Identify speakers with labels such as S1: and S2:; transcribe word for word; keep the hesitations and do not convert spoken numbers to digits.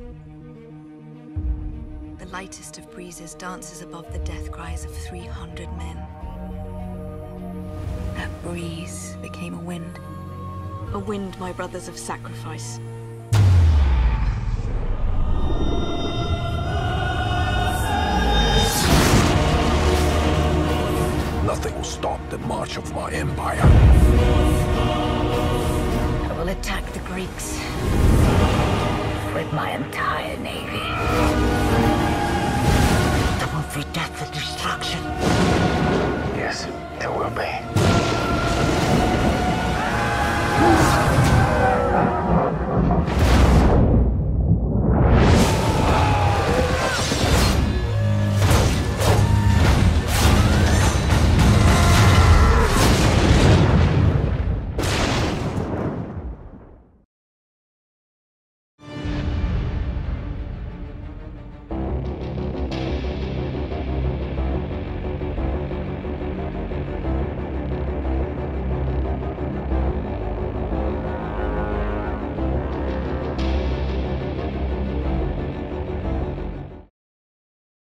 S1: The lightest of breezes dances above the death cries of three hundred men. That breeze became a wind. A wind, my brothers, of sacrifice.
S2: Nothing will stop the march of my empire.